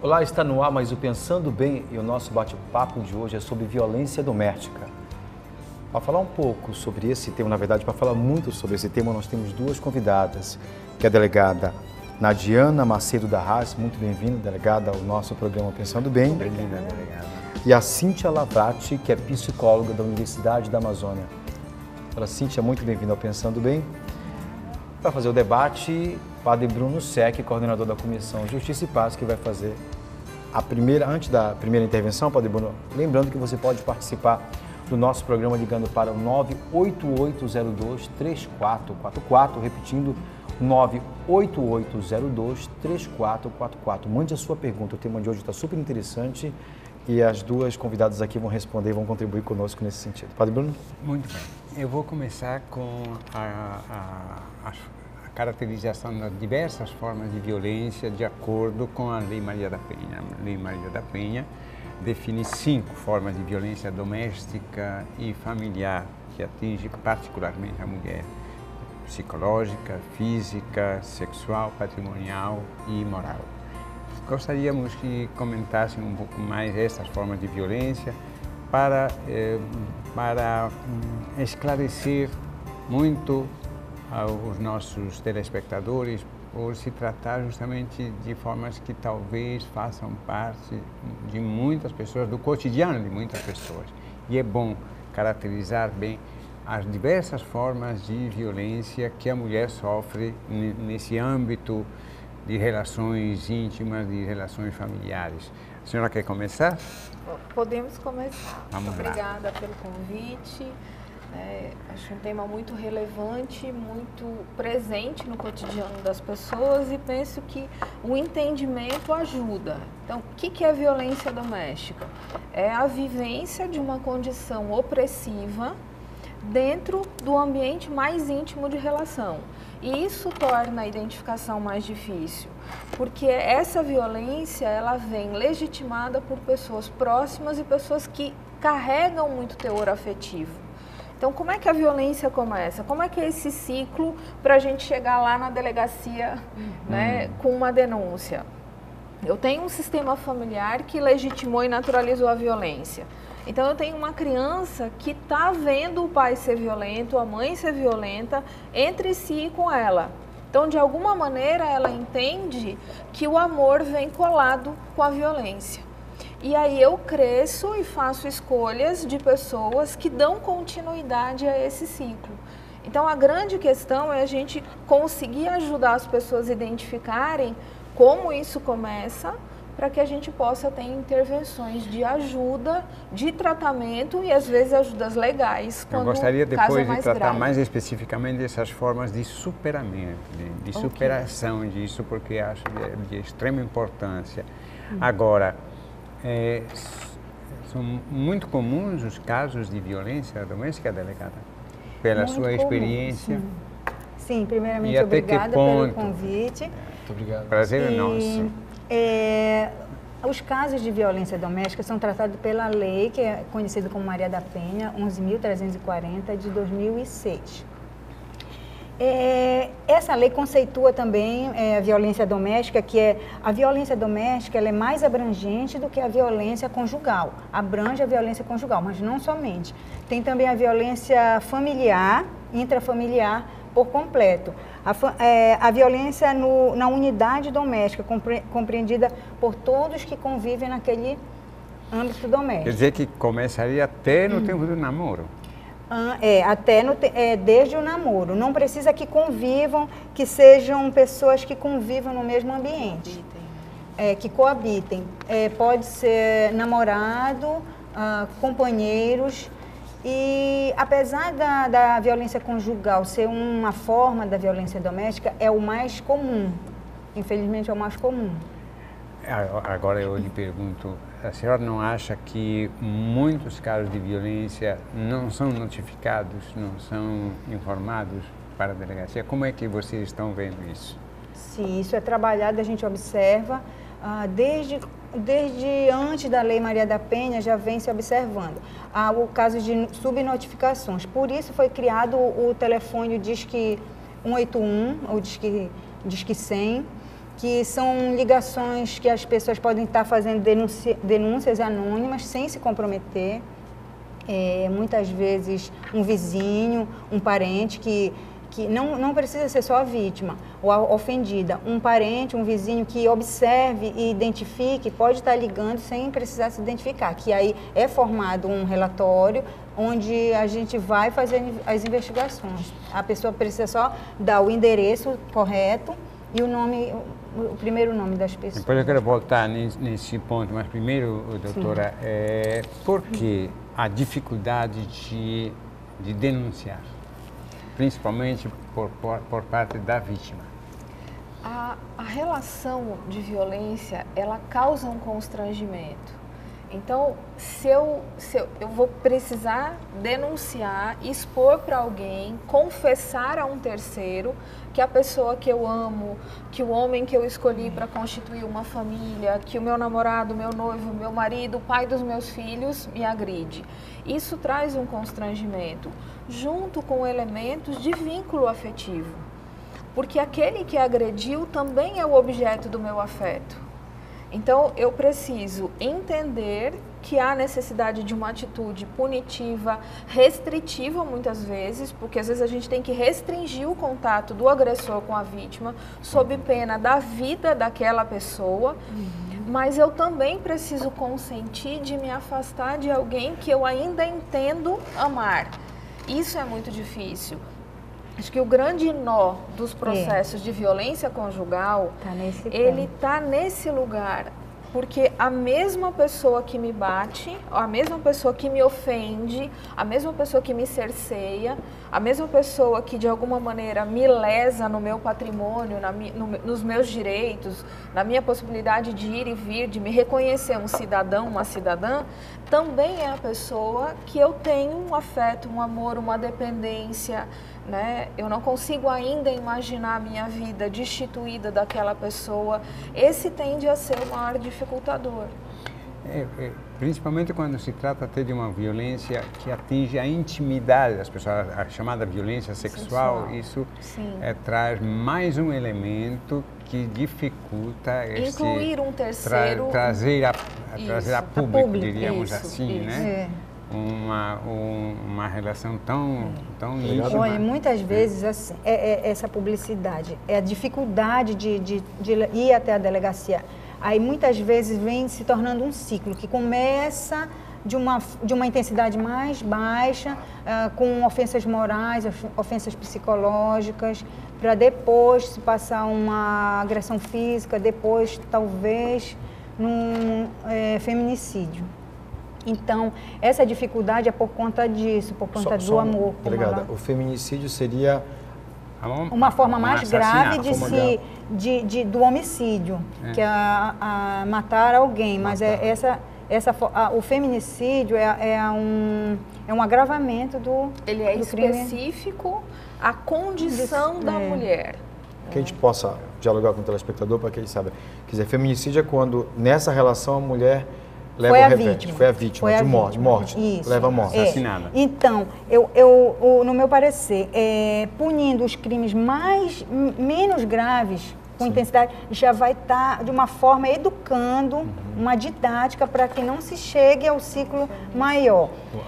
Olá, está no ar mais o Pensando Bem e o nosso bate-papo de hoje é sobre violência doméstica. Para falar um pouco sobre esse tema, na verdade, para falar muito sobre esse tema, nós temos duas convidadas, que é a delegada Nadiana Macedo da Haas, muito bem-vinda, delegada, ao nosso programa Pensando Bem. Bem-vinda, delegada. E a Cíntia Lavrati, que é psicóloga da Universidade da Amazônia. Olá, Cíntia, muito bem-vinda ao Pensando Bem. Para fazer o debate, Padre Bruno Sec, coordenador da Comissão Justiça e Paz, que vai fazer a primeira, antes da primeira intervenção, Padre Bruno, lembrando que você pode participar do nosso programa ligando para o 98802-3444, repetindo, 98802-3444. Mande a sua pergunta, o tema de hoje está super interessante e as duas convidadas aqui vão responder e vão contribuir conosco nesse sentido. Padre Bruno? Muito bem. Eu vou começar com a caracterização das diversas formas de violência de acordo com a Lei Maria da Penha. A Lei Maria da Penha define 5 formas de violência doméstica e familiar que atinge particularmente a mulher: psicológica, física, sexual, patrimonial e moral. Gostaríamos que comentassem um pouco mais essas formas de violência para esclarecer muito aos nossos telespectadores, por se tratar justamente de formas que talvez façam parte de muitas pessoas, do cotidiano de muitas pessoas. E é bom caracterizar bem as diversas formas de violência que a mulher sofre nesse âmbito de relações íntimas, de relações familiares. A senhora quer começar? Podemos começar. Vamos lá. Obrigada pelo convite. Acho um tema muito relevante, muito presente no cotidiano das pessoas e penso que o entendimento ajuda. Então, o que é violência doméstica? É a vivência de uma condição opressiva dentro do ambiente mais íntimo de relação. E isso torna a identificação mais difícil, porque essa violência ela vem legitimada por pessoas próximas e pessoas que carregam muito teor afetivo. Então, como é que a violência começa? Como é que é esse ciclo para a gente chegar lá na delegacia, né, com uma denúncia? Eu tenho um sistema familiar que legitimou e naturalizou a violência. Então, eu tenho uma criança que está vendo o pai ser violento, a mãe ser violenta, entre si e com ela. Então, de alguma maneira, ela entende que o amor vem colado com a violência. E aí eu cresço e faço escolhas de pessoas que dão continuidade a esse ciclo. Então, a grande questão é a gente conseguir ajudar as pessoas a identificarem como isso começa, para que a gente possa ter intervenções de ajuda, de tratamento e, às vezes, ajudas legais. Eu gostaria depois de tratar mais especificamente dessas formas de superamento, de superação disso, porque acho de extrema importância. Agora, são muito comuns os casos de violência doméstica, delegada? Pela muito sua experiência? Sim, primeiramente, obrigada pelo convite. Muito obrigado. Prazer é nosso. Os casos de violência doméstica são tratados pela lei, que é conhecida como Maria da Penha, 11.340, de 2006. Essa lei conceitua também a violência doméstica, que a violência doméstica ela é mais abrangente do que a violência conjugal. Abrange a violência conjugal, mas não somente. Tem também a violência familiar, intrafamiliar, por completo. A violência na unidade doméstica, compreendida por todos que convivem naquele âmbito doméstico. Quer dizer que começaria até no tempo do namoro? Desde o namoro. Não precisa que convivam, que sejam pessoas que convivam no mesmo ambiente. Que coabitem. Pode ser namorado, companheiros. E apesar da violência conjugal ser uma forma da violência doméstica, é o mais comum. Infelizmente é o mais comum. Agora eu lhe pergunto, a senhora não acha que muitos casos de violência não são notificados, não são informados para a delegacia? Como é que vocês estão vendo isso? Sim, isso é trabalhado, a gente observa desde antes da Lei Maria da Penha já vem se observando. O caso de subnotificações. Por isso foi criado o telefone Disque 181, ou Disque 100, que são ligações que as pessoas podem estar fazendo denúncias anônimas sem se comprometer. Muitas vezes um vizinho, um parente que não precisa ser só a vítima ou a ofendida, um parente, um vizinho que observe e identifique, pode estar ligando sem precisar se identificar, que aí é formado um relatório onde a gente vai fazer as investigações. A pessoa precisa só dar o endereço correto e o nome, o primeiro nome das pessoas. Depois eu quero voltar nesse ponto, mas primeiro, doutora, por que a dificuldade de denunciar, principalmente por parte da vítima? A relação de violência, ela causa um constrangimento. Então, se eu vou precisar denunciar, expor para alguém, confessar a um terceiro que a pessoa que eu amo, que o homem que eu escolhi para constituir uma família, que o meu namorado, meu noivo, meu marido, o pai dos meus filhos me agride. Isso traz um constrangimento, junto com elementos de vínculo afetivo. Porque aquele que agrediu também é o objeto do meu afeto. Então, eu preciso entender que há necessidade de uma atitude punitiva, restritiva muitas vezes, porque às vezes a gente tem que restringir o contato do agressor com a vítima, sob pena da vida daquela pessoa, mas eu também preciso consentir de me afastar de alguém que eu ainda entendo amar. Isso é muito difícil. Acho que o grande nó dos processos de violência conjugal, ele está nesse lugar, porque a mesma pessoa que me bate, a mesma pessoa que me ofende, a mesma pessoa que me cerceia, a mesma pessoa que de alguma maneira me lesa no meu patrimônio, nos meus direitos, na minha possibilidade de ir e vir, de me reconhecer um cidadão, uma cidadã, também é a pessoa que eu tenho um afeto, um amor, uma dependência, né? Eu não consigo ainda imaginar a minha vida destituída daquela pessoa. Esse tende a ser o maior dificultador. Principalmente quando se trata até de uma violência que atinge a intimidade das pessoas, a chamada violência sexual. Isso traz mais um elemento que dificulta incluir um terceiro, trazer a público, diríamos assim, isso. né? Uma relação tão íntima. Olha, muitas vezes assim, essa publicidade, a dificuldade de ir até a delegacia, aí muitas vezes vem se tornando um ciclo que começa de uma intensidade mais baixa, com ofensas morais, ofensas psicológicas, para depois se passar uma agressão física, depois talvez num feminicídio. Então, essa dificuldade é por conta disso, por conta do amor. Delegada, o feminicídio seria uma forma mais grave do homicídio, que é matar alguém. Mas o feminicídio é um agravamento do Ele é do específico à condição da mulher. Que a gente possa dialogar com o telespectador para que ele saiba. Quer dizer, feminicídio é quando nessa relação a mulher leva o revés, foi a vítima de morte, isso, leva a morte. Assassinada. Então, no meu parecer, punindo os crimes menos graves, com intensidade, já vai estar de uma forma educando, uma didática para que não se chegue ao ciclo maior,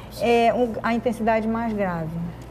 a intensidade mais grave.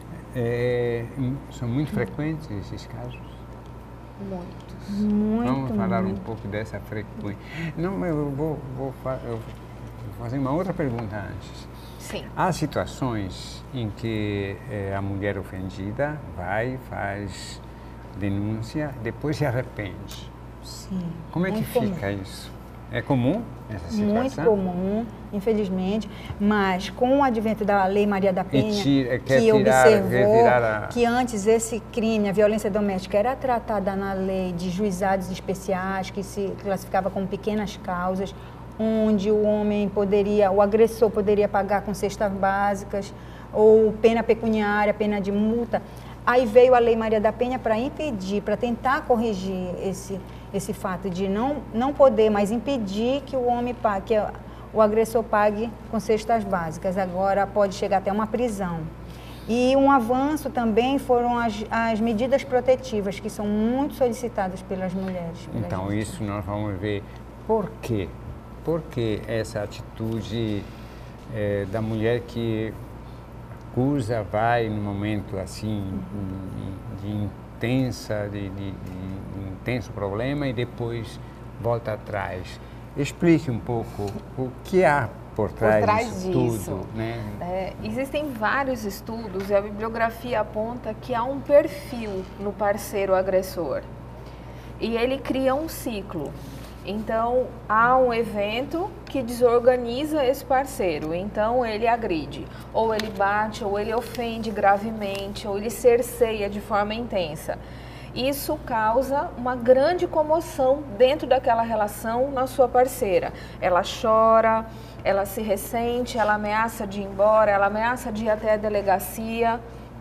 São muito frequentes esses casos? Muitos. Vamos falar um pouco dessa frequência. Não, eu vou fazer uma outra pergunta antes. Sim. Há situações em que a mulher ofendida faz denúncia, depois se arrepende. Sim. Como é que fica isso? É comum essa situação? Muito comum, infelizmente, mas com o advento da Lei Maria da Penha, que observou que antes esse crime, a violência doméstica, era tratada na lei de juizados especiais, que se classificava como pequenas causas, onde o agressor poderia pagar com cestas básicas, ou pena pecuniária, pena de multa. Aí veio a Lei Maria da Penha para impedir, para tentar corrigir esse fato de não poder mais impedir que o homem pague, que o agressor pague com cestas básicas. Agora pode chegar até uma prisão. E um avanço também foram as medidas protetivas, que são muito solicitadas pelas mulheres. Então, isso nós vamos ver por quê. Por que essa atitude da mulher que acusa, vai no momento assim de intenso problema e depois volta atrás. Explique um pouco o que há por trás disso tudo, né? Existem vários estudos e a bibliografia aponta que há um perfil no parceiro agressor e ele cria um ciclo. Então, há um evento que desorganiza esse parceiro, então ele agride, ou ele bate, ou ele ofende gravemente, ou ele cerceia de forma intensa. Isso causa uma grande comoção dentro daquela relação na sua parceira. Ela chora, ela se ressente, ela ameaça de ir embora, ela ameaça de ir até a delegacia.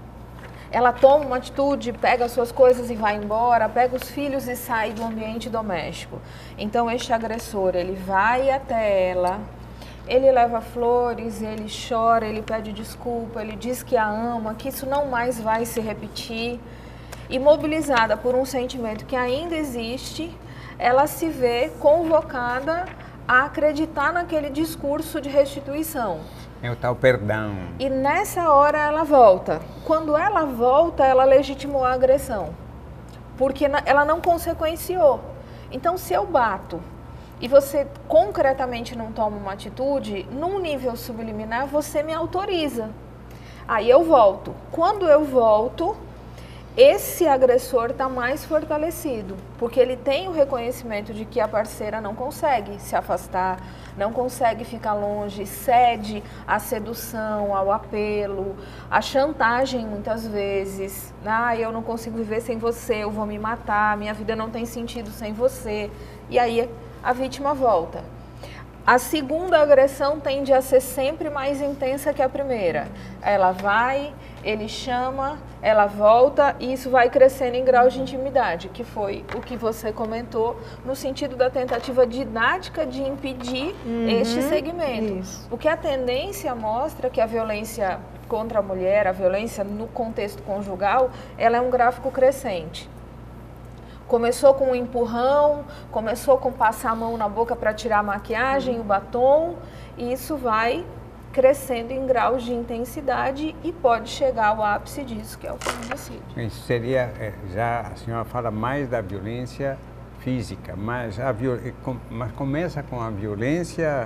Ela toma uma atitude, pega as suas coisas e vai embora, pega os filhos e sai do ambiente doméstico. Então, este agressor, ele vai até ela, ele leva flores, ele chora, ele pede desculpa, ele diz que a ama, que isso não mais vai se repetir. E mobilizada por um sentimento que ainda existe, ela se vê convocada a acreditar naquele discurso de restituição. É o tal perdão. E nessa hora ela volta. Quando ela volta, ela legitimou a agressão. Porque ela não consequenciou. Então, se eu bato e você concretamente não toma uma atitude, num nível subliminar, você me autoriza. Aí eu volto. Quando eu volto, esse agressor está mais fortalecido, porque ele tem o reconhecimento de que a parceira não consegue se afastar, não consegue ficar longe, cede à sedução, ao apelo, à chantagem muitas vezes. Eu não consigo viver sem você, eu vou me matar, minha vida não tem sentido sem você. E aí a vítima volta. A segunda agressão tende a ser sempre mais intensa que a primeira. Ela vai, ele chama, ela volta e isso vai crescendo em grau de intimidade, que foi o que você comentou no sentido da tentativa didática de impedir este segmento. Isso. Porque a tendência mostra que a violência contra a mulher, a violência no contexto conjugal, ela é um gráfico crescente. Começou com um empurrão, começou com passar a mão na boca para tirar a maquiagem, o batom, e isso vai crescendo em graus de intensidade e pode chegar ao ápice disso, que é o feminicídio. Isso seria, já a senhora fala mais da violência física, mas começa com a violência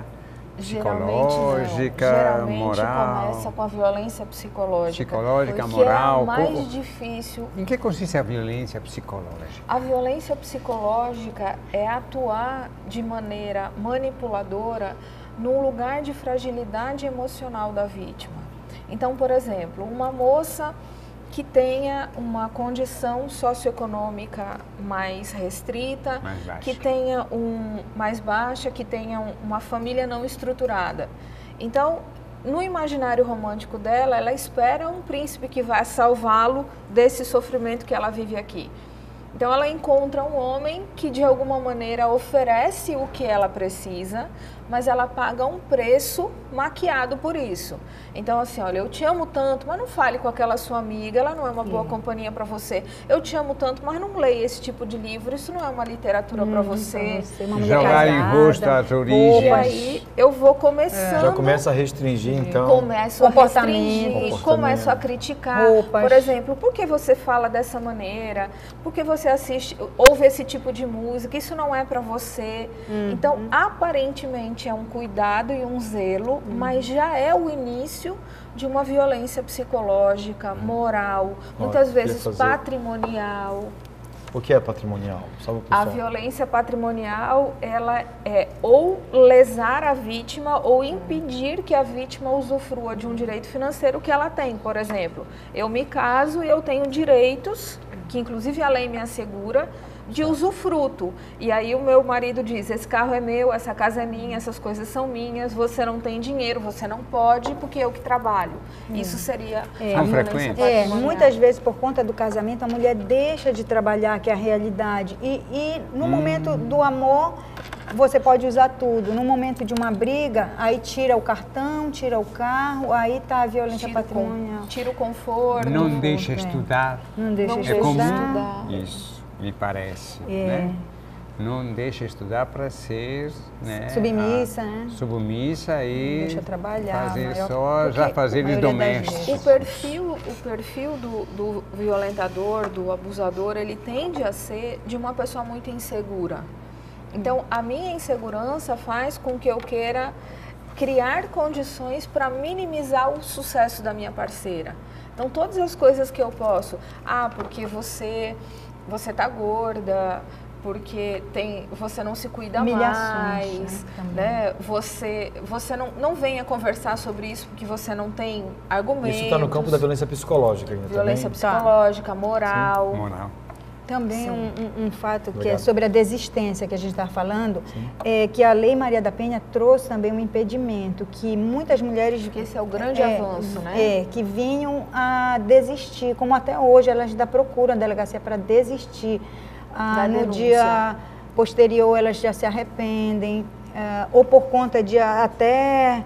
psicológica, geralmente moral. Começa com a violência psicológica. Psicológica, moral. É mais difícil. Em que consiste a violência psicológica? A violência psicológica é atuar de maneira manipuladora num lugar de fragilidade emocional da vítima. Então, por exemplo, uma moça que tenha uma condição socioeconômica mais restrita, que tenha mais baixa, que tenha uma família não estruturada. Então, no imaginário romântico dela, ela espera um príncipe que vai salvá-lo desse sofrimento que ela vive aqui. Então, ela encontra um homem que, de alguma maneira, oferece o que ela precisa, mas ela paga um preço maquiado por isso. Então, assim, olha, eu te amo tanto, mas não fale com aquela sua amiga, ela não é uma boa companhia para você. Eu te amo tanto, mas não leia esse tipo de livro, isso não é uma literatura para você. Jogar em rosto as origens. E aí eu vou começando... Já começa a restringir, então... Começo a restringir, começo a criticar. Roupas. Por exemplo, por que você fala dessa maneira? Por que você ouve esse tipo de música? Isso não é para você. Então, aparentemente, é um cuidado e um zelo, mas já é o início de uma violência psicológica, moral, muitas vezes patrimonial. O que é patrimonial? A violência patrimonial, ela é ou lesar a vítima ou impedir que a vítima usufrua de um direito financeiro que ela tem. Por exemplo, eu me caso e eu tenho direitos, que inclusive a lei me assegura, de usufruto. E aí o meu marido diz, esse carro é meu, essa casa é minha, essas coisas são minhas, você não tem dinheiro, você não pode, porque eu que trabalho. Isso seria a violência patrimonial. Muitas vezes, por conta do casamento, a mulher deixa de trabalhar, que é a realidade. E no momento do amor, você pode usar tudo. No momento de uma briga, aí tira o cartão, tira o carro, aí está a violência patrimonial. Tira o conforto. Não deixa estudar. Não deixa Não estudar. comum. Isso, me parece. Né? Não deixa estudar para ser, né, submissa, né? Submissa e deixa trabalhar, fazer maior, só já fazeres domésticos. O perfil do violentador, do abusador, ele tende a ser de uma pessoa muito insegura. Então, a minha insegurança faz com que eu queira criar condições para minimizar o sucesso da minha parceira. Então, todas as coisas que eu posso, porque você tá gorda, porque você não se cuida mais, né? Você não venha conversar sobre isso porque você não tem argumentos. Isso está no campo da violência psicológica ainda violência também. psicológica, moral. Sim, moral. Também um fato que é sobre a desistência que a gente está falando, é que a Lei Maria da Penha trouxe também um impedimento, que muitas mulheres... Que esse é o grande avanço, né? Que vinham a desistir, como até hoje elas ainda procuram a delegacia para desistir. No dia posterior elas já se arrependem, ou por conta de até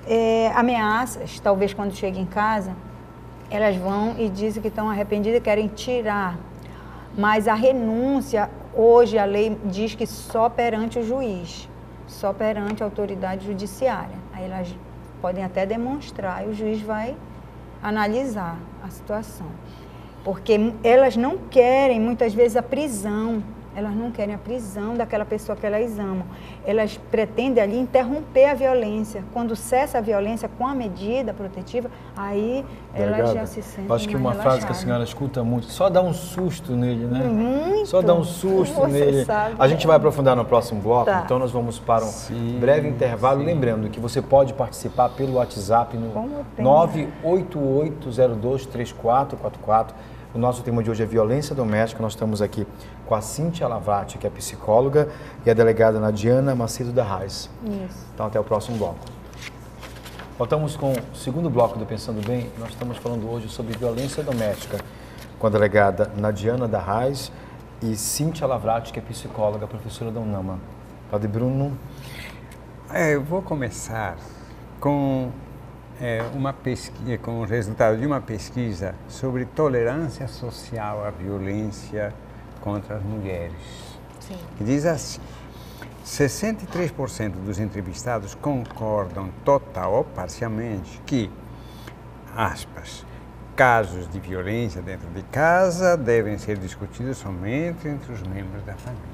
ameaças, talvez quando chegam em casa, elas vão e dizem que estão arrependidas e querem tirar. Mas a renúncia, hoje a lei diz que só perante o juiz, só perante a autoridade judiciária. Aí elas podem até demonstrar e o juiz vai analisar a situação. Porque elas não querem, muitas vezes, a prisão. Elas não querem a prisão daquela pessoa que elas amam. Elas pretendem ali interromper a violência. Quando cessa a violência com a medida protetiva, aí elas já se sentem acho que uma frase que a senhora escuta muito, só dá um susto nele, né? Muito. Só dá um susto nele. Sabe, a gente vai aprofundar no próximo bloco, então nós vamos para um breve intervalo. Lembrando que você pode participar pelo WhatsApp no 988023444. O nosso tema de hoje é violência doméstica. Nós estamos aqui com a Cíntia Lavrati, que é psicóloga, e a delegada Nadiana Macedo da Reis. Isso. Então, até o próximo bloco. Voltamos com o segundo bloco do Pensando Bem. Nós estamos falando hoje sobre violência doméstica com a delegada Nadiana da Reis e Cíntia Lavrati, que é psicóloga, professora da UNAMA. Padre Bruno? Eu vou começar com com o resultado de uma pesquisa sobre tolerância social à violência contra as mulheres. Sim. Que diz assim: 63% dos entrevistados concordam total ou parcialmente que, aspas, casos de violência dentro de casa devem ser discutidos somente entre os membros da família.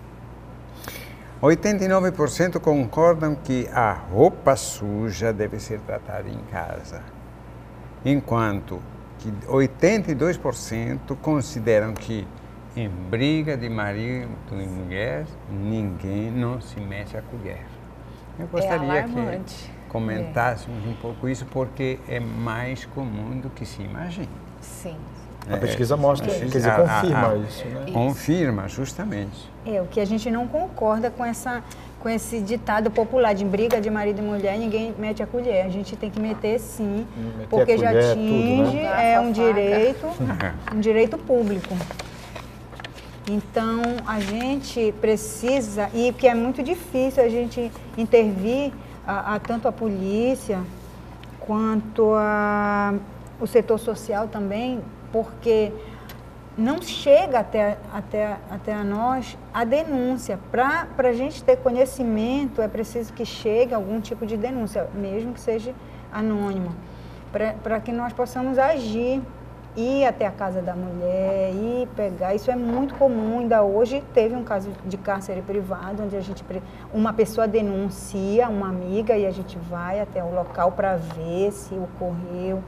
89% concordam que a roupa suja deve ser tratada em casa, enquanto que 82% consideram que em briga de marido e mulher, ninguém não se mete a colher. Eu gostaria que comentássemos um pouco isso, porque é mais comum do que se imagina. Sim. A pesquisa mostra, quer dizer, confirma isso, né? Confirma, justamente. O que a gente não concorda com esse ditado popular de briga de marido e mulher, ninguém mete a colher. A gente tem que meter sim, porque já atinge, tudo, né? um direito público. Então, a gente precisa, e que é muito difícil a gente intervir, tanto a polícia quanto o setor social também, porque não chega até a nós a denúncia. Para a gente ter conhecimento, é preciso que chegue algum tipo de denúncia, mesmo que seja anônima, para que nós possamos agir, ir até a casa da mulher, ir pegar. Isso é muito comum. Ainda hoje teve um caso de cárcere privado, onde uma pessoa denuncia uma amiga e a gente vai até o local para ver se ocorreu.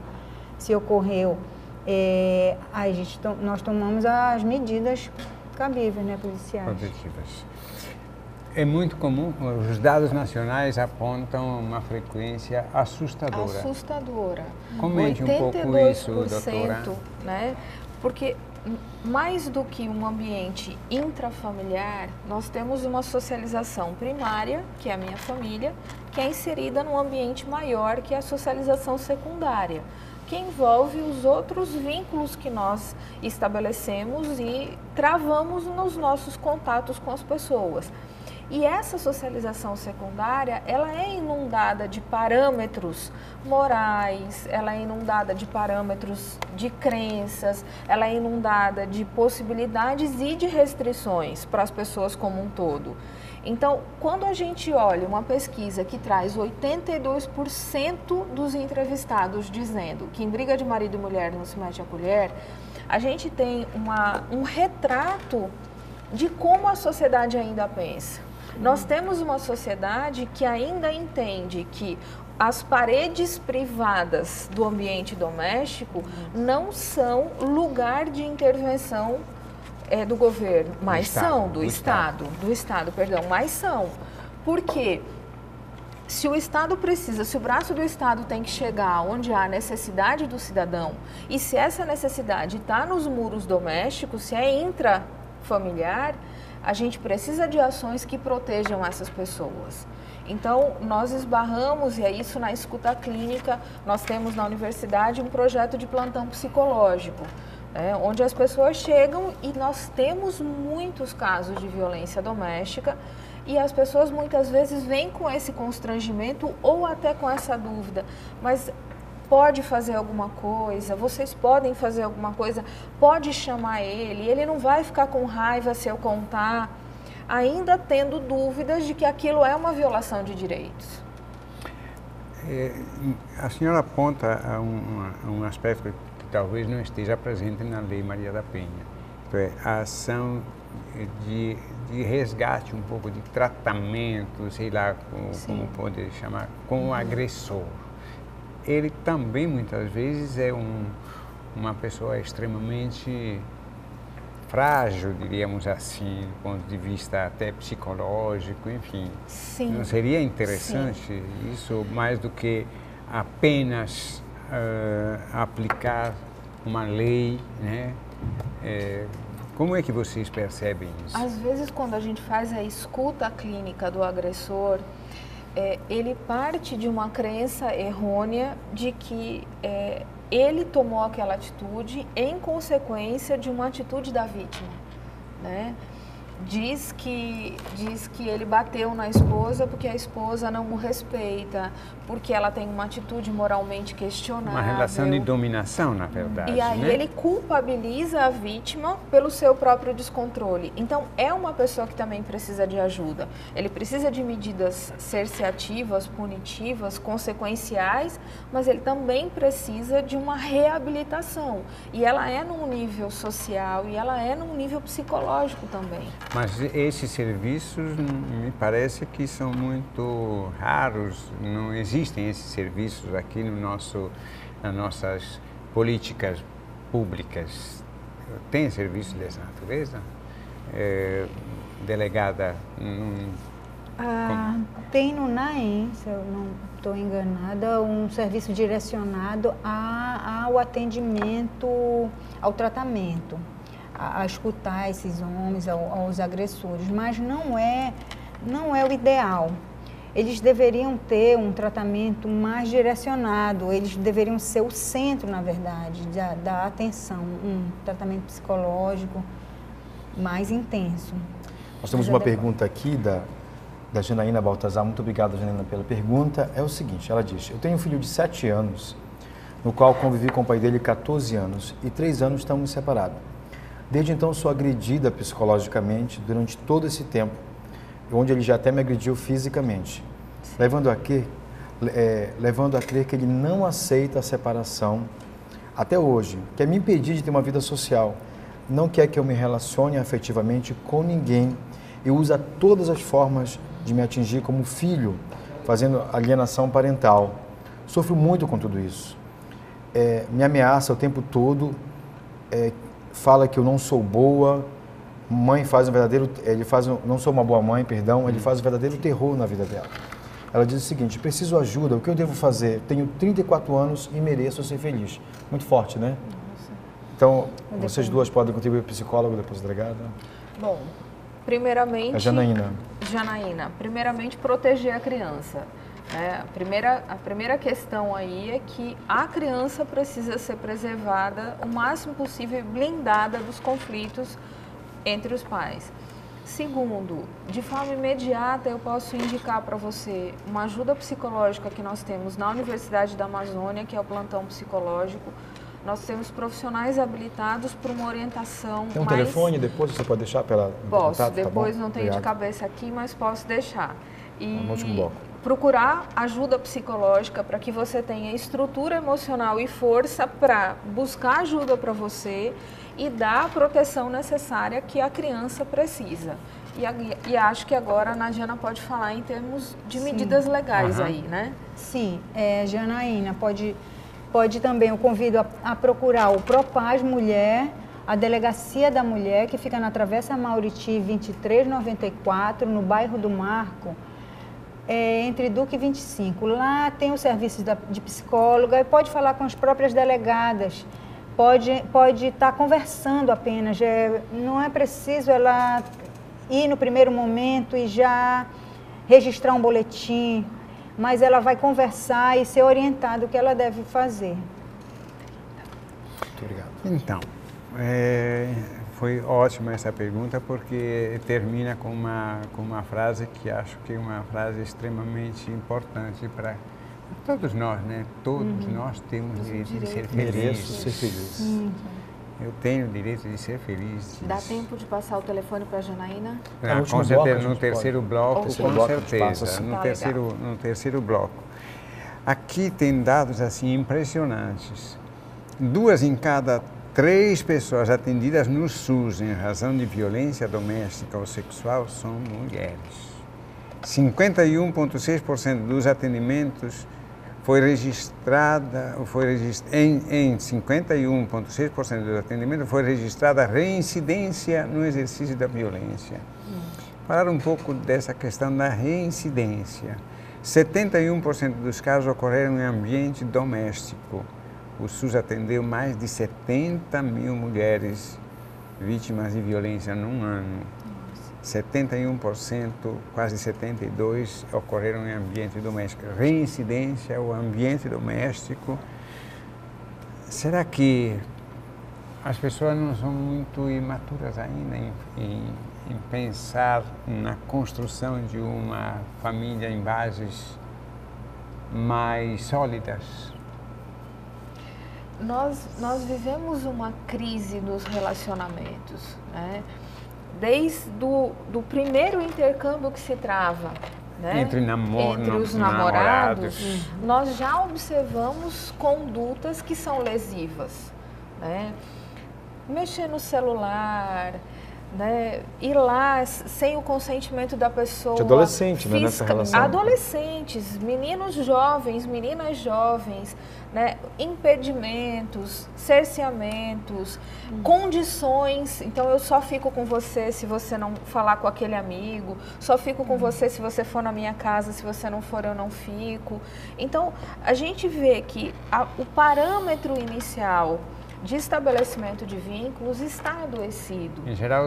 Nós tomamos as medidas cabíveis, né, policiais. Protetivas. É muito comum, os dados nacionais apontam uma frequência assustadora. Assustadora. Comente um pouco isso, doutora. Né? Porque mais do que um ambiente intrafamiliar, nós temos uma socialização primária, que é a minha família, que é inserida num ambiente maior, que é a socialização secundária, que envolve os outros vínculos que nós estabelecemos e travamos nos nossos contatos com as pessoas. E essa socialização secundária, ela é inundada de parâmetros morais, ela é inundada de parâmetros de crenças, ela é inundada de possibilidades e de restrições para as pessoas como um todo. Então, quando a gente olha uma pesquisa que traz 82% dos entrevistados dizendo que em briga de marido e mulher não se mete a colher, a gente tem um retrato de como a sociedade ainda pensa. Nós temos uma sociedade que ainda entende que as paredes privadas do ambiente doméstico não são lugar de intervenção do governo, mas são do Estado, mas são. Por quê? Se o Estado precisa, se o braço do Estado tem que chegar onde há necessidade do cidadão, e se essa necessidade está nos muros domésticos, se é intrafamiliar, a gente precisa de ações que protejam essas pessoas. Então, nós esbarramos, e é isso na escuta clínica, nós temos na universidade um projeto de plantão psicológico, onde as pessoas chegam e nós temos muitos casos de violência doméstica e as pessoas muitas vezes vêm com esse constrangimento ou até com essa dúvida, mas pode fazer alguma coisa, vocês podem fazer alguma coisa, pode chamar ele não vai ficar com raiva se eu contar, ainda tendo dúvidas de que aquilo é uma violação de direitos. A senhora aponta a um aspecto que talvez não esteja presente na Lei Maria da Penha, a ação de resgate, um pouco de tratamento, sei lá, como pode chamar, com o agressor. Ele também, muitas vezes, é uma pessoa extremamente frágil, diríamos assim, do ponto de vista até psicológico, enfim. Sim. Não seria interessante isso, mais do que apenas aplicar uma lei, né? Como é que vocês percebem isso? Às vezes, quando a gente faz a escuta clínica do agressor, ele parte de uma crença errônea de que ele tomou aquela atitude em consequência de uma atitude da vítima, né? Diz que ele bateu na esposa porque a esposa não o respeita, porque ela tem uma atitude moralmente questionável. Uma relação de dominação, na verdade. E aí, né? Ele culpabiliza a vítima pelo seu próprio descontrole. Então, é uma pessoa que também precisa de ajuda. Ele precisa de medidas cerceativas, punitivas, consequenciais, mas ele também precisa de uma reabilitação. E ela é num nível social e ela é num nível psicológico também. Mas esses serviços me parece que são muito raros, não existem esses serviços aqui nas nossas políticas públicas. Tem serviço dessa natureza? Delegada? Tem no NAEM, se eu não estou enganada, um serviço direcionado ao atendimento, ao tratamento, a escutar esses homens, aos agressores, mas não é o ideal. Eles deveriam ter um tratamento mais direcionado, eles deveriam ser o centro, na verdade, da atenção, um tratamento psicológico mais intenso. Nós temos uma pergunta aqui da Janaína Baltazar. Muito obrigado, Janaína, pela pergunta. É o seguinte, ela diz: eu tenho um filho de 7 anos, no qual convivi com o pai dele 14 anos e 3 anos estamos separados. Desde então sou agredida psicologicamente durante todo esse tempo, onde ele já até me agrediu fisicamente, levando a crer que ele não aceita a separação até hoje, quer me impedir de ter uma vida social, não quer que eu me relacione afetivamente com ninguém e usa todas as formas de me atingir como filho, fazendo alienação parental. Sofro muito com tudo isso. Me ameaça o tempo todo, fala que eu não sou boa, não sou uma boa mãe, perdão, ele faz um verdadeiro terror na vida dela. Ela diz o seguinte: preciso ajuda, o que eu devo fazer? Tenho 34 anos e mereço ser feliz. Muito forte, né? Nossa. Então, vocês duas podem contribuir, psicólogo, depois delegada? Bom, primeiramente... Janaína, primeiramente proteger a criança. A primeira questão aí é que a criança precisa ser preservada o máximo possível e blindada dos conflitos entre os pais. Segundo, de forma imediata eu posso indicar para você uma ajuda psicológica que nós temos na Universidade da Amazônia, que é o plantão psicológico. Nós temos profissionais habilitados para uma orientação. Tem um telefone, depois você pode deixar pela... Posso, contato, depois tá, não tenho de obrigado. cabeça aqui, mas posso deixar. E No último bloco. procurar ajuda psicológica para que você tenha estrutura emocional e força para buscar ajuda para você e dar a proteção necessária que a criança precisa. E acho que agora a Nadiana pode falar em termos de medidas legais aí, né? Sim, Janaína, pode também, eu convido a procurar o Propaz Mulher, a Delegacia da Mulher, que fica na Travessa Mauriti 2394, no bairro do Marco, entre Duque e 25. Lá tem o serviço de psicóloga e pode falar com as próprias delegadas. Pode estar conversando apenas, não é preciso ela ir no primeiro momento e já registrar um boletim, mas ela vai conversar e ser orientada o que ela deve fazer. Muito obrigado. Então, foi ótima essa pergunta porque termina com uma frase que acho que é uma frase extremamente importante para todos nós, né? Todos nós temos o direito de ser felizes. Mereço ser feliz. Eu tenho o direito de ser feliz. Dá tempo de passar o telefone para a Janaína? No último Com bloco, a certeza, gente no terceiro pode. bloco, Terceiro com bloco a gente certeza. passa, assim. No terceiro bloco. Aqui tem dados assim impressionantes. 2 em cada 3 pessoas atendidas no SUS em razão de violência doméstica ou sexual são mulheres. 51,6% dos atendimentos em 51,6% dos atendimentos foi registrada reincidência no exercício da violência. Falar um pouco dessa questão da reincidência. 71% dos casos ocorreram em ambiente doméstico. O SUS atendeu mais de 70 mil mulheres vítimas de violência num ano. 71%, quase 72%, ocorreram em ambiente doméstico. Reincidência, o ambiente doméstico. Será que as pessoas não são muito imaturas ainda em pensar na construção de uma família em bases mais sólidas? Nós vivemos uma crise nos relacionamentos, né? Desde do primeiro intercâmbio que se trava, né? Entre os namorados, nós já observamos condutas que são lesivas, né? Mexer no celular, né? Ir lá sem o consentimento da pessoa. De adolescente, né, nessa relação. Adolescentes, meninos jovens, meninas jovens, né? Impedimentos, cerceamentos, condições. Então, eu só fico com você se você não falar com aquele amigo, só fico com você se você for na minha casa, se você não for, eu não fico. Então, a gente vê que o parâmetro inicial de estabelecimento de vínculos está adoecido. Em geral,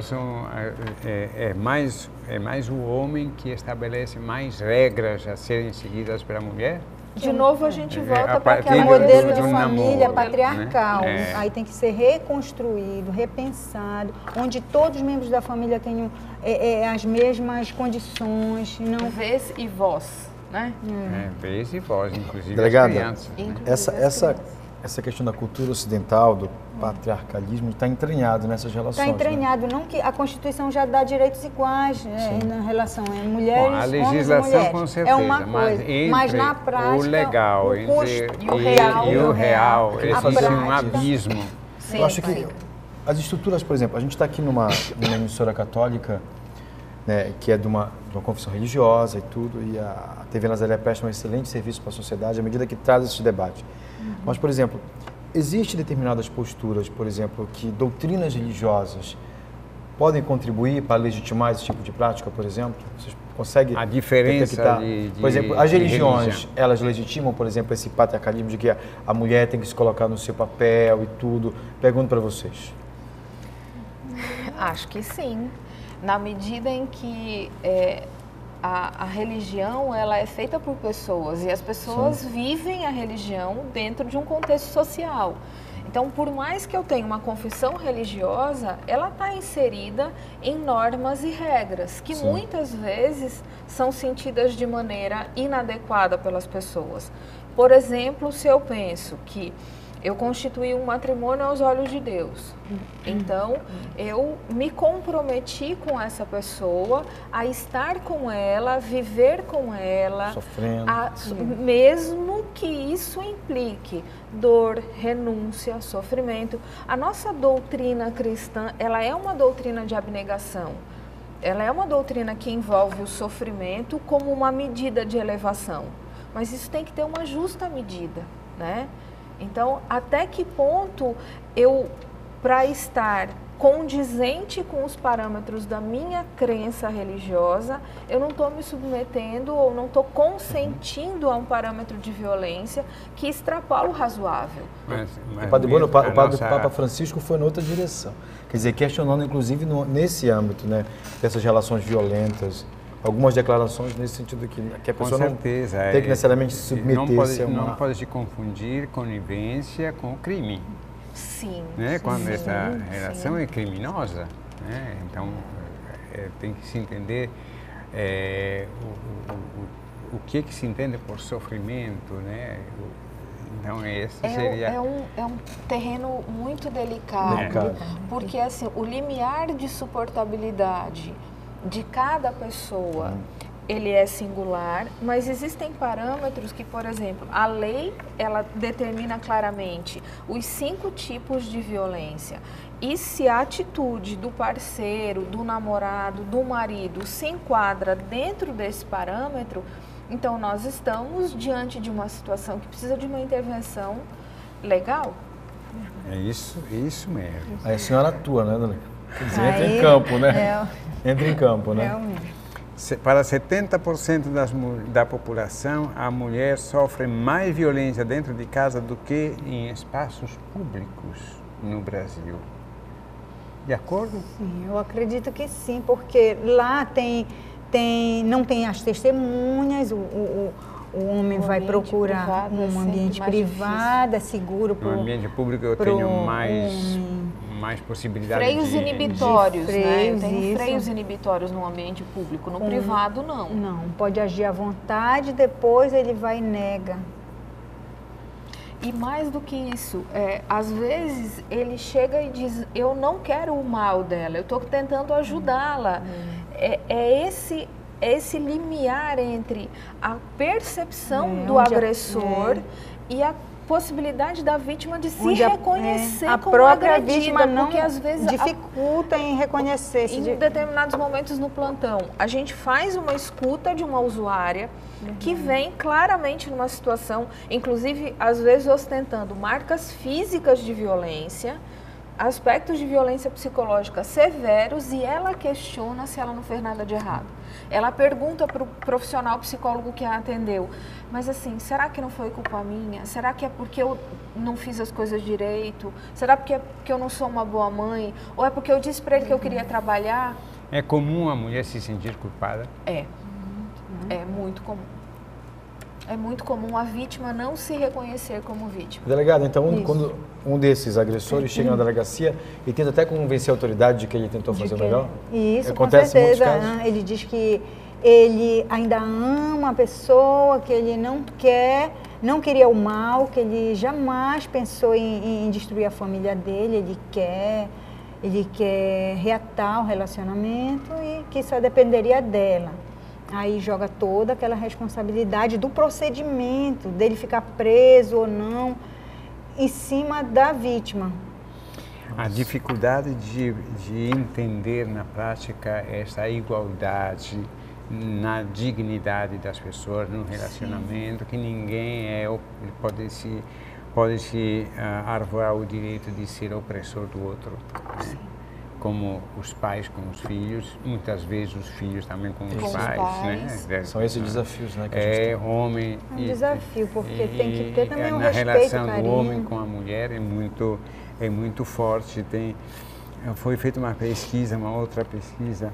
é mais o homem que estabelece mais regras a serem seguidas pela mulher? De novo, a gente volta para o modelo de um família namoro, patriarcal. né? Aí tem que ser reconstruído, repensado, onde todos os membros da família tenham as mesmas condições. Não... Vez e voz, né? Vez e voz, inclusive Delegada, as crianças. Essa questão da cultura ocidental, do patriarcalismo, está entranhado nessas relações. Está entranhado, não que a Constituição já dá direitos iguais na relação mulheres, bom, a legislação homens e mulheres. com certeza, é uma coisa, mas na prática o legal o custo, e o real existe um prática. abismo. Sim, Eu acho que as estruturas, por exemplo, a gente está aqui numa emissora católica, né, que é de uma confissão religiosa e tudo, e a TV Nazaré presta um excelente serviço para a sociedade à medida que traz esse debate. Mas, por exemplo, existem determinadas posturas, por exemplo, que doutrinas religiosas podem contribuir para legitimar esse tipo de prática, por exemplo? Vocês conseguem a diferença detectar? Por exemplo, as religiões, religião. elas legitimam, por exemplo, esse patriarcalismo de que a mulher tem que se colocar no seu papel e tudo? Pergunto para vocês. Acho que sim. Na medida em que a religião ela é feita por pessoas e as pessoas vivem a religião dentro de um contexto social. Então, por mais que eu tenha uma confissão religiosa, ela está inserida em normas e regras que Sim. muitas vezes são sentidas de maneira inadequada pelas pessoas. Por exemplo, se eu penso que eu constituí um matrimônio aos olhos de Deus, então eu me comprometi com essa pessoa a estar com ela, viver com ela, Sofrendo. mesmo que isso implique dor, renúncia, sofrimento. A nossa doutrina cristã, ela é uma doutrina de abnegação. Ela é uma doutrina que envolve o sofrimento como uma medida de elevação. Mas isso tem que ter uma justa medida, né? Então, até que ponto eu, para estar condizente com os parâmetros da minha crença religiosa, eu não estou me submetendo ou não estou consentindo a um parâmetro de violência que extrapola o razoável. O Padre Bruno, o nossa... Papa Francisco foi noutra direção. Quer dizer, questionando inclusive nesse âmbito, né, dessas relações violentas, algumas declarações nesse sentido que a pessoa não tem que necessariamente se submeter-se a uma... Não pode se confundir conivência com crime. Sim. Né? Quando essa sim, relação sim. é criminosa, né? Então tem que se entender o que se entende por sofrimento, né? Então esse seria... É um terreno muito delicado, porque assim, o limiar de suportabilidade de cada pessoa, ele é singular, mas existem parâmetros que, por exemplo, a lei, ela determina claramente os 5 tipos de violência. E se a atitude do parceiro, do namorado, do marido se enquadra dentro desse parâmetro, então nós estamos diante de uma situação que precisa de uma intervenção legal. É isso mesmo. Aí a senhora atua, né, dona? Quer dizer, entra em campo, né? Entra em campo, né? Realmente. Para 70% da população, a mulher sofre mais violência dentro de casa do que em espaços públicos no Brasil. De acordo? Sim, eu acredito que sim, porque lá não tem as testemunhas, o homem vai procurar um ambiente privado, seguro. No ambiente público eu tenho mais possibilidades freios de... inibitórios, né? Eu tenho isso. freios inibitórios no ambiente público, no privado não. Não, pode agir à vontade, depois ele vai e nega. E mais do que isso, às vezes ele chega e diz, eu não quero o mal dela, eu estou tentando ajudá-la. É esse limiar entre a percepção do agressor e a possibilidade da vítima de se reconhecer a como própria agredida, vítima não porque às vezes dificulta em reconhecer. Em determinados momentos no plantão, a gente faz uma escuta de uma usuária que vem claramente numa situação, inclusive às vezes ostentando marcas físicas de violência, aspectos de violência psicológica severos, e ela questiona se ela não fez nada de errado. Ela pergunta para o profissional psicólogo que a atendeu, mas assim, será que não foi culpa minha? Será que é porque eu não fiz as coisas direito? Será porque eu não sou uma boa mãe? Ou é porque eu disse para ele que eu queria trabalhar? É comum a mulher se sentir culpada? É muito comum. É muito comum a vítima não se reconhecer como vítima. Delegado, então, quando um desses agressores chega na delegacia e tenta até convencer a autoridade de que ele tentou fazer melhor? Isso, acontece com certeza. Em muitos casos? Ele diz que ele ainda ama a pessoa, que ele não queria o mal, que ele jamais pensou em destruir a família dele, ele quer reatar o relacionamento e que só dependeria dela. Aí joga toda aquela responsabilidade do procedimento, dele ficar preso ou não, em cima da vítima. A dificuldade de entender na prática essa igualdade na dignidade das pessoas no relacionamento, que ninguém pode se arvorar o direito de ser opressor do outro. Né? Como os pais com os filhos, muitas vezes os filhos também com os pais. Né? São esses desafios, né? Que a gente tem. Homem É um desafio, porque tem que ter também um na respeito, relação carinho. do homem com a mulher é muito forte. Foi feita uma pesquisa, uma outra pesquisa,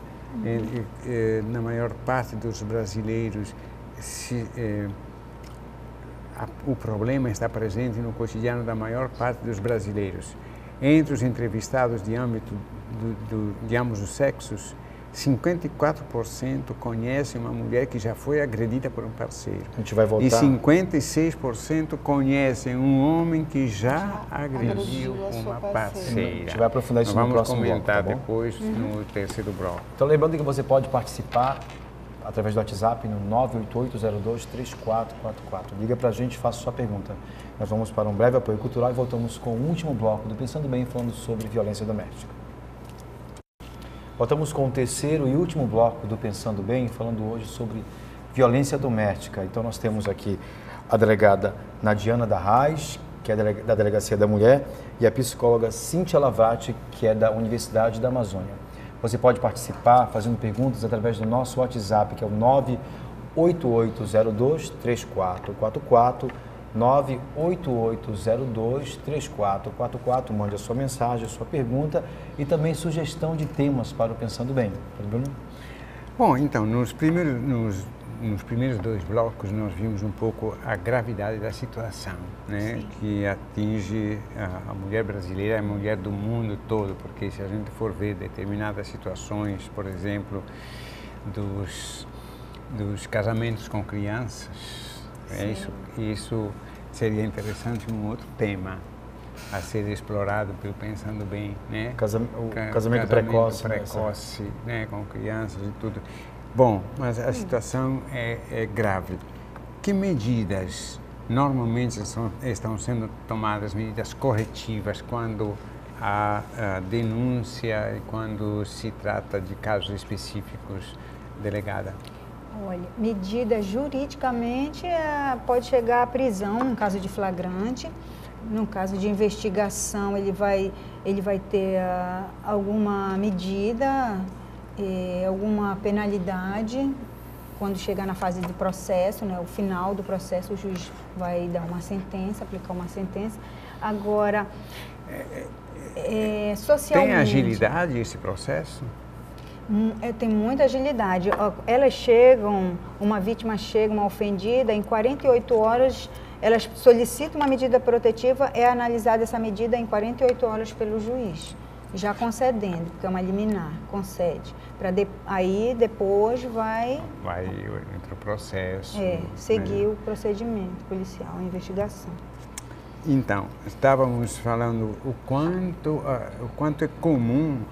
na maior parte dos brasileiros o problema está presente no cotidiano da maior parte dos brasileiros. Entre os entrevistados de âmbito de ambos os sexos, 54% conhecem uma mulher que já foi agredida por um parceiro. A gente vai voltar. E 56% conhecem um homem que já agrediu uma parceira. A gente vai aprofundar isso no próximo bloco. Vamos comentar tá bom? depois no terceiro bloco. Então, lembrando que você pode participar através do WhatsApp no 988023444. Liga pra gente e faça sua pergunta. Nós vamos para um breve apoio cultural e voltamos com o último bloco do Pensando Bem, falando sobre violência doméstica. Voltamos com o terceiro e último bloco do Pensando Bem, falando hoje sobre violência doméstica. Então, nós temos aqui a delegada Nadiana Darrais, que é da Delegacia da Mulher, e a psicóloga Cíntia Lavati, que é da Universidade da Amazônia. Você pode participar fazendo perguntas através do nosso WhatsApp, que é o 988023444, 988023444. Mande a sua mensagem, a sua pergunta e também sugestão de temas para o Pensando Bem. Bruno? Bom, então, nos primeiros dois blocos nós vimos um pouco a gravidade da situação, né? Que atinge a mulher brasileira, a mulher do mundo todo, porque se a gente for ver determinadas situações, por exemplo, dos casamentos com crianças, isso seria interessante um outro tema a ser explorado pelo Pensando Bem, né? Casamento precoce, né? Com crianças e tudo. Bom, mas a situação é grave. Que medidas normalmente estão sendo tomadas, medidas corretivas, quando há denúncia e quando se trata de casos específicos, delegada? Olha, medida juridicamente pode chegar à prisão no caso de flagrante. No caso de investigação, ele vai ter alguma medida, alguma penalidade. Quando chegar na fase do processo, né, o final do processo, o juiz vai dar uma sentença, aplicar uma sentença. Agora, socialmente... Tem agilidade esse processo? Tem muita agilidade. Uma vítima chega, uma ofendida, em 48 horas, ela solicita uma medida protetiva, é analisada essa medida em 48 horas pelo juiz, já concedendo, porque é uma liminar, concede. Aí depois vai entre o processo. Seguir o procedimento policial, a investigação. Então, estávamos falando o quanto é comum.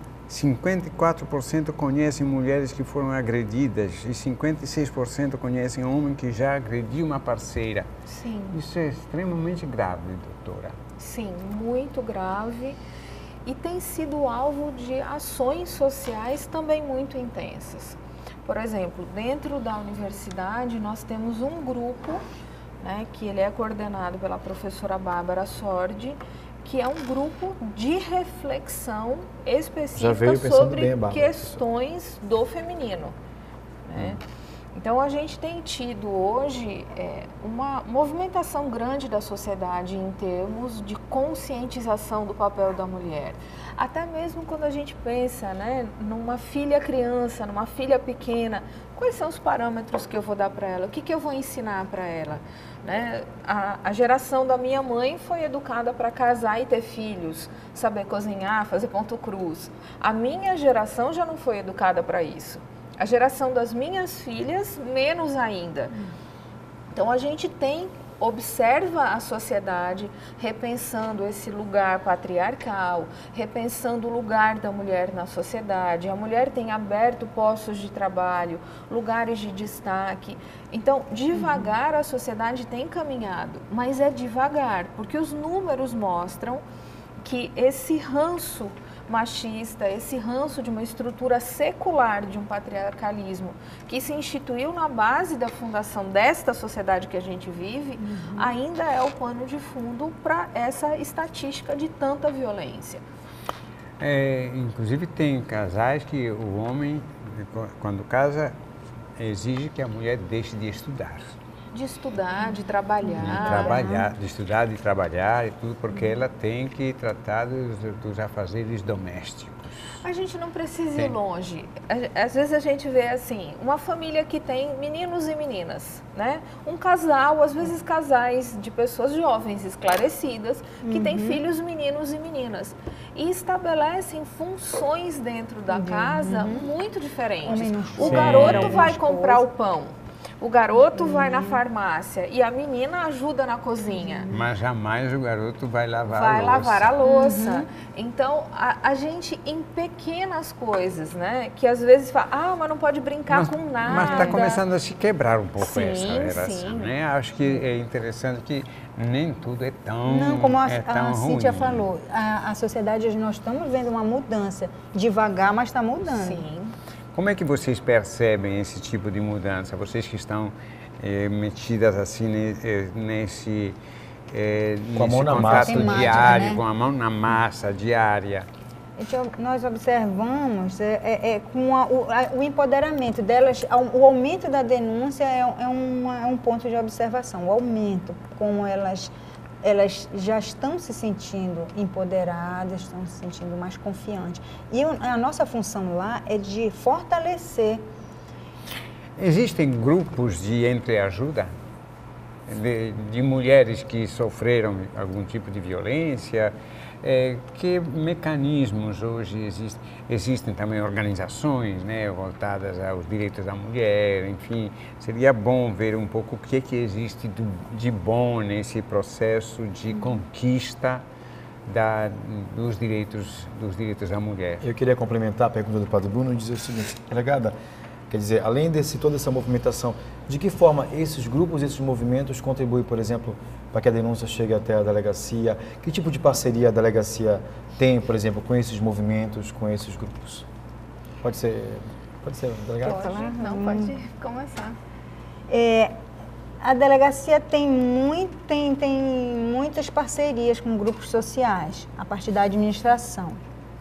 54% conhecem mulheres que foram agredidas e 56% conhecem homem que já agrediu uma parceira. Sim. Isso é extremamente grave, doutora. Sim, muito grave. E tem sido alvo de ações sociais também muito intensas. Por exemplo, dentro da universidade nós temos um grupo, né, que ele é coordenado pela professora Bárbara Sordi, que é um grupo de reflexão específica sobre questões do feminino, né? Então, a gente tem tido hoje uma movimentação grande da sociedade em termos de conscientização do papel da mulher. Até mesmo quando a gente pensa, né, numa filha criança, numa filha pequena, quais são os parâmetros que eu vou dar para ela? O que eu vou ensinar para ela? Né? A geração da minha mãe foi educada para casar e ter filhos, saber cozinhar, fazer ponto cruz. A minha geração já não foi educada para isso. A geração das minhas filhas, menos ainda. Então, a gente observa a sociedade repensando esse lugar patriarcal, repensando o lugar da mulher na sociedade. A mulher tem aberto postos de trabalho, lugares de destaque. Então, devagar a sociedade tem caminhado, mas é devagar, porque os números mostram que esse ranço machista, esse ranço de uma estrutura secular, de um patriarcalismo que se instituiu na base da fundação desta sociedade que a gente vive, ainda é o pano de fundo para essa estatística de tanta violência. Inclusive tem casais que o homem, quando casa, exige que a mulher deixe de estudar. De estudar, de trabalhar. De estudar, de trabalhar e tudo, porque ela tem que tratar dos afazeres domésticos. A gente não precisa ir longe. Às vezes a gente vê assim, uma família que tem meninos e meninas, né? Um casal, às vezes casais de pessoas jovens, esclarecidas, que têm filhos meninos e meninas. E estabelecem funções dentro da casa muito diferentes. O garoto vai comprar o pão. O garoto vai na farmácia e a menina ajuda na cozinha. Mas jamais o garoto vai lavar vai a louça. lavar a louça. Então, a gente, em pequenas coisas, né? Que às vezes fala, mas não pode brincar com nada. Mas está começando a se quebrar um pouco Sim, essa relação, né? Acho que é interessante que nem tudo é tão Não, como a ruim. Cíntia falou, a sociedade, hoje nós estamos vendo uma mudança. Devagar, mas está mudando. Sim. Como é que vocês percebem esse tipo de mudança? Vocês que estão metidas assim nesse com a mão na contato massa. diário, né? com a mão na massa diária. Nós observamos com o empoderamento delas, o aumento da denúncia é um ponto de observação, o aumento, como elas já estão se sentindo empoderadas, estão se sentindo mais confiantes. E a nossa função lá é de fortalecer. Existem grupos de entreajuda de mulheres que sofreram algum tipo de violência? Que mecanismos hoje existem? Existem também organizações, né, voltadas aos direitos da mulher, enfim. Seria bom ver um pouco o que existe de bom nesse processo de conquista dos direitos da mulher. Eu queria complementar a pergunta do Padre Bruno e dizer o seguinte, delegada, quer dizer, além de toda essa movimentação, de que forma esses grupos, esses movimentos contribuem, por exemplo, para que a denúncia chegue até a delegacia? Que tipo de parceria a delegacia tem, por exemplo, com esses movimentos, com esses grupos? Pode ser, delegada? Pode, não, pode começar. A delegacia tem muitas parcerias com grupos sociais, a partir da administração.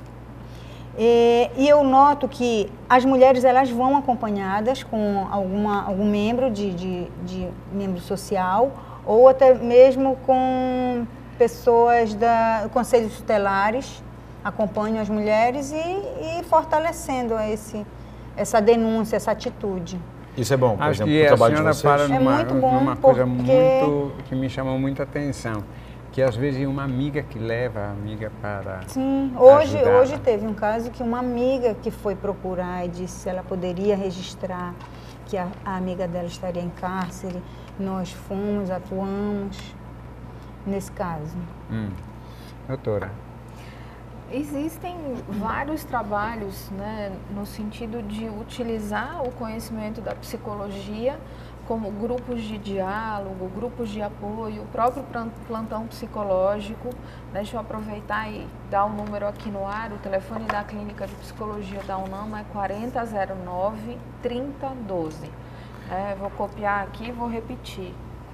E eu noto que as mulheres elas vão acompanhadas com algum membro de membro social ou até mesmo com pessoas da conselhos tutelares, acompanham as mulheres e fortalecendo essa denúncia, essa atitude. Isso é bom, por Acho exemplo, que o trabalho a senhora de vocês. para muito bom, numa coisa porque que me chamou muita atenção, que às vezes é uma amiga que leva a amiga para Sim, ajudar. hoje teve um caso que uma amiga que foi procurar e disse se ela poderia registrar que a amiga dela estaria em cárcere. Nós fomos, atuamos nesse caso. Doutora. Existem vários trabalhos, né, no sentido de utilizar o conhecimento da psicologia como grupos de diálogo, grupos de apoio, o próprio plantão psicológico. Deixa eu aproveitar e dar o número aqui no ar. O telefone da Clínica de Psicologia da UNAMA é 4009-3012. Vou copiar aqui e vou repetir.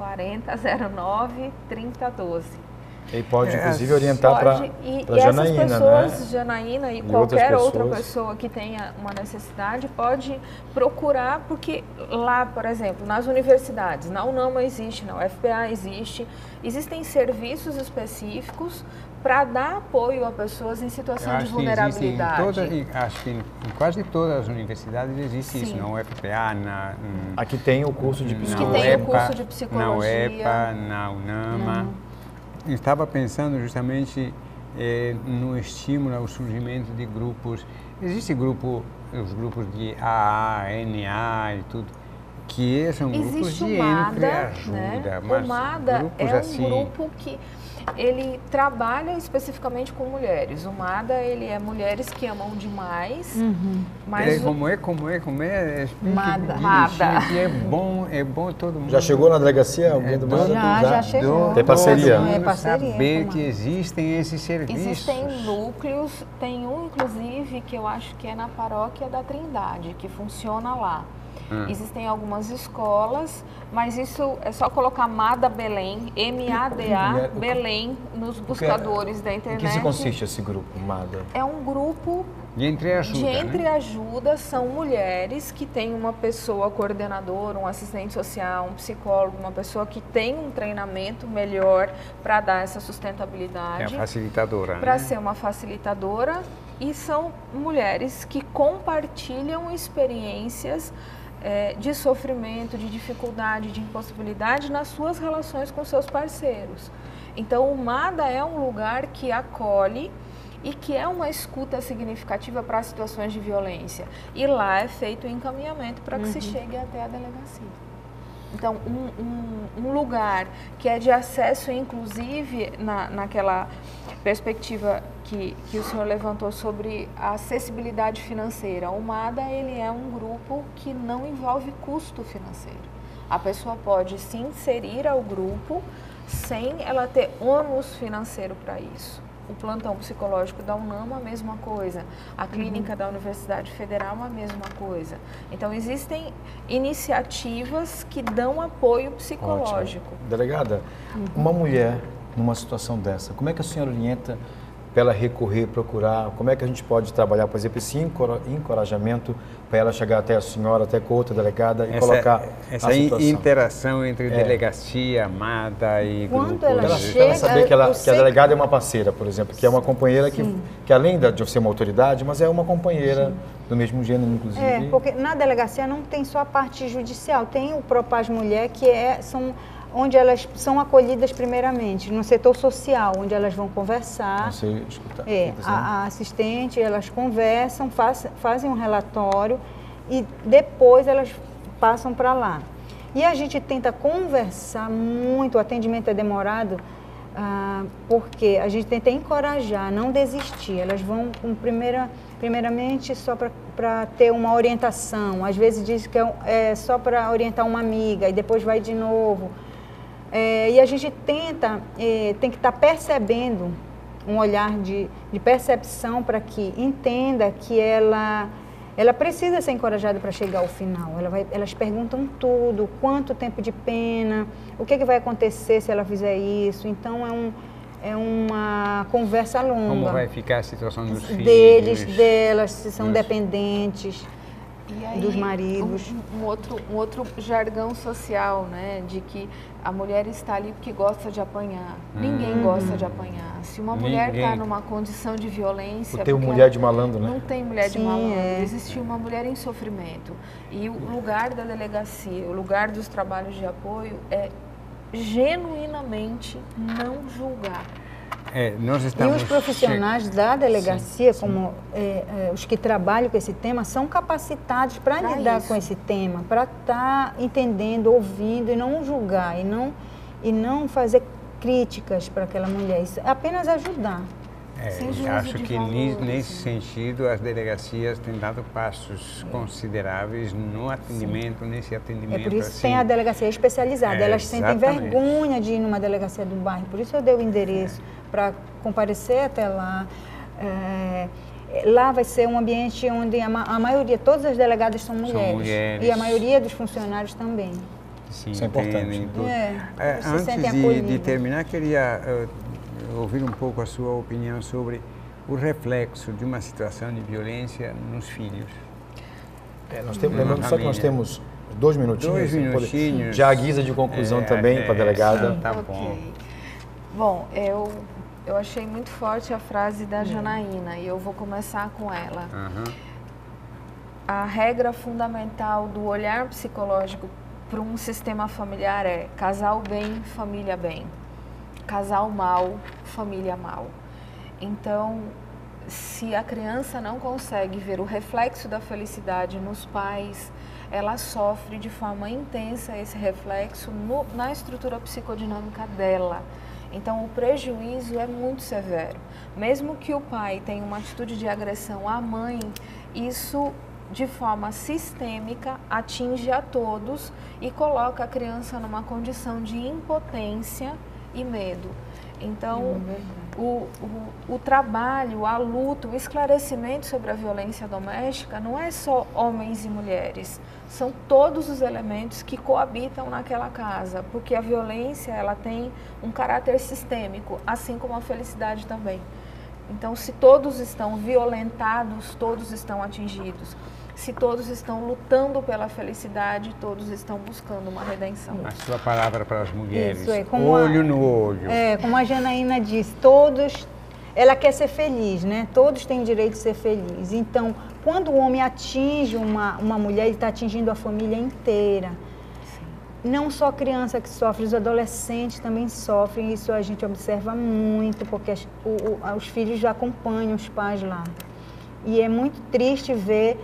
4009-3012. Ele pode, inclusive, orientar para Janaína, essas pessoas, né? Janaína e E qualquer outras outra pessoas. pessoa que tenha uma necessidade pode procurar, porque lá, por exemplo, nas universidades, na UNAMA existe, na UFPA existe, existem serviços específicos para dar apoio a pessoas em situação de vulnerabilidade. Acho que em quase todas as universidades existe Sim. isso, na UFPA, Aqui tem o curso de Que psicologia. tem o curso de psicologia. Na UEPA, na UNAMA. Estava pensando justamente no estímulo ao surgimento de grupos. Existem os grupos de AA, NA e tudo, que são grupos Existe de o MADA, entreajuda. né? Mas O MADA grupos é um assim, grupo que ele trabalha especificamente com mulheres. O MADA, ele é mulheres que amam demais, mas Como é? Explique MADA. direitinho, MADA. que é bom todo mundo. Já chegou na delegacia alguém do MADA? Já chegou. Tem parceria? Todo mundo É parceria saber com que existem esses serviços. existem núcleos, tem um inclusive que eu acho que é na paróquia da Trindade, que funciona lá. Existem algumas escolas, mas isso é só colocar MADA Belém, M-A-D-A Belém, nos buscadores da Em internet. que se consiste esse grupo, MADA? É um grupo De entreajuda, De né? entreajuda são mulheres que têm uma pessoa coordenadora, um assistente social, um psicólogo, uma pessoa que tem um treinamento melhor para dar essa É a sustentabilidade, facilitadora, para né? ser uma facilitadora, e são mulheres que compartilham experiências de sofrimento, de dificuldade, de impossibilidade nas suas relações com seus parceiros. Então, o MADA é um lugar que acolhe e que é uma escuta significativa para situações de violência. E lá é feito o encaminhamento para que se chegue até a delegacia. Então, um lugar que é de acesso, inclusive, naquela perspectiva que o senhor levantou sobre a acessibilidade financeira. O MADA, ele é um grupo que não envolve custo financeiro. A pessoa pode se inserir ao grupo sem ela ter ônus financeiro para isso. O plantão psicológico da UNAM, a mesma coisa. A clínica da Universidade Federal, a mesma coisa. Então, existem iniciativas que dão apoio psicológico. Ótimo. Delegada, uma mulher numa situação dessa, como é que a senhora orienta para ela recorrer, procurar? Como é que a gente pode trabalhar, por exemplo, esse encorajamento para ela chegar até a senhora, até com outra delegada e colocar essa a situação? interação entre delegacia, MADA e Quando grupo. ela Ela, chega, ela saber que, eu que a sei- delegada é uma parceira, por exemplo, que é uma companheira que além de ser uma autoridade, mas é uma companheira do mesmo gênero, inclusive. É, porque na delegacia não tem só a parte judicial, tem o Propaz Mulher, que são onde elas são acolhidas primeiramente, no setor social, onde elas vão conversar. Você escuta. A assistente, elas conversam, fazem um relatório e depois elas passam para lá. E a gente tenta conversar muito, o atendimento é demorado, porque a gente tenta encorajar, não desistir. Elas vão primeiramente só para ter uma orientação, às vezes diz que é só para orientar uma amiga e depois vai de novo. E a gente tem que estar percebendo, um olhar de percepção para que entenda que ela precisa ser encorajada para chegar ao final. Elas perguntam tudo, quanto tempo de pena, o que vai acontecer se ela fizer isso. Então é uma conversa longa. Como vai ficar a situação dos deles, filhos? delas, se são dependentes. E aí, dos maridos. Um outro jargão social, né, de que a mulher está ali porque gosta de apanhar. Ninguém gosta de apanhar. Se uma mulher está numa condição de violência... Tem uma mulher de malandro, né? Não tem mulher de Sim, malandro. Existe uma mulher em sofrimento. E o lugar da delegacia, o lugar dos trabalhos de apoio é genuinamente não julgar. Nós E estamos os profissionais da delegacia, como os que trabalham com esse tema, são capacitados para lidar com esse tema, para estar entendendo, ouvindo e não julgar, e não fazer críticas para aquela mulher, isso é apenas ajudar. Sem juízo Acho de que valores, nesse sentido as delegacias têm dado passos consideráveis no atendimento, nesse atendimento. É por isso que assim, tem a delegacia especializada. Elas sentem exatamente. vergonha de ir numa delegacia do bairro, por isso eu dei o endereço para comparecer até lá. Lá vai ser um ambiente onde a maioria, todas as delegadas são mulheres. E a maioria dos funcionários também. Sim, Isso é importante. entendem tudo. Se sentem Antes de acolhidas. terminar, queria ouvir um pouco a sua opinião sobre o reflexo de uma situação de violência nos filhos. Lembrando só que nós temos 2 minutinhos. 2 minutinhos. Já a guisa de conclusão também para a delegada. Tá Ok. bom. Bom, eu achei muito forte a frase da Janaína e eu vou começar com ela. A regra fundamental do olhar psicológico para um sistema familiar é casal bem, família bem. Casal mal, família mal. Então, se a criança não consegue ver o reflexo da felicidade nos pais, ela sofre de forma intensa esse reflexo na estrutura psicodinâmica dela. Então, o prejuízo é muito severo. Mesmo que o pai tenha uma atitude de agressão à mãe, isso de forma sistêmica atinge a todos e coloca a criança numa condição de impotência e medo. Então, o trabalho, a luta, o esclarecimento sobre a violência doméstica não é só homens e mulheres, são todos os elementos que coabitam naquela casa, porque a violência ela tem um caráter sistêmico, assim como a felicidade também. Então, se todos estão violentados, todos estão atingidos. Se todos estão lutando pela felicidade, todos estão buscando uma redenção. A sua palavra para as mulheres, Isso, olho no olho. Como a Janaína disse, todos, ela quer ser feliz, né? Todos têm direito de ser felizes. Então, quando o homem atinge uma mulher, ele está atingindo a família inteira. Não só a criança que sofre, os adolescentes também sofrem, isso a gente observa muito, porque os filhos já acompanham os pais lá. E é muito triste ver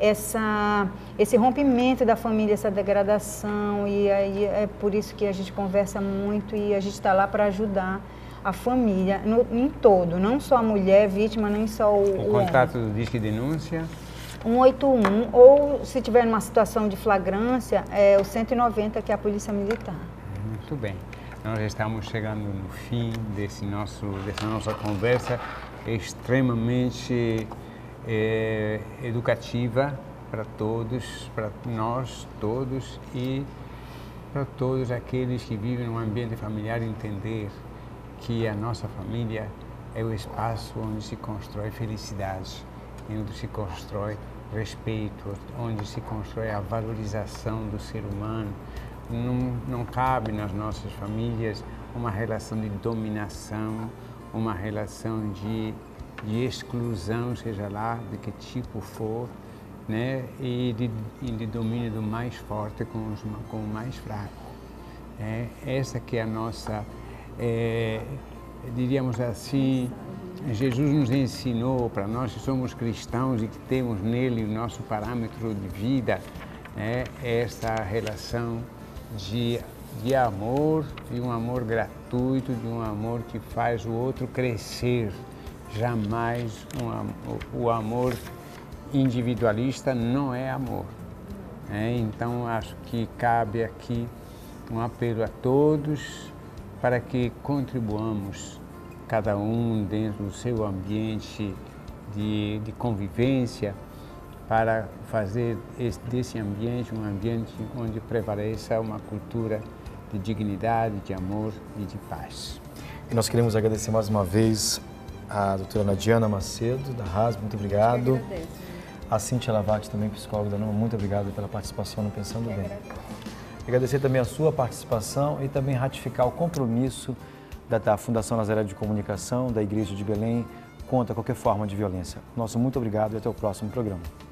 esse rompimento da família, essa degradação, e aí é por isso que a gente conversa muito e a gente está lá para ajudar a família em todo, não só a mulher vítima, nem só o homem. O contato do Disque Denúncia? 181, ou se tiver numa situação de flagrância, é o 190, que é a Polícia Militar. Muito bem. Nós estamos chegando no fim dessa nossa conversa extremamente educativa para todos, para nós todos e para todos aqueles que vivem num ambiente familiar entender que a nossa família é o espaço onde se constrói felicidade, onde se constrói respeito, onde se constrói a valorização do ser humano. Não cabe nas nossas famílias uma relação de dominação, uma relação de exclusão, seja lá de que tipo for, né? E de domínio do mais forte com o mais fraco. Essa que é a nossa, diríamos assim, Jesus nos ensinou, para nós que somos cristãos e que temos nele o nosso parâmetro de vida, essa relação de amor, de um amor gratuito, de um amor que faz o outro crescer. Jamais o amor individualista não é amor. Então, acho que cabe aqui um apelo a todos para que contribuamos, cada um dentro do seu ambiente de convivência, para fazer desse ambiente um ambiente onde prevaleça uma cultura de dignidade, de amor e de paz. E nós queremos agradecer mais uma vez a doutora Nadiana Macedo, da RAS, muito obrigado. A Cíntia Lavati, também psicóloga da NOMA, muito obrigado pela participação no Pensando Bem. Agradecer também a sua participação e também ratificar o compromisso da Fundação Nazaré de Comunicação, da Igreja de Belém, contra qualquer forma de violência. Nosso muito obrigado e até o próximo programa.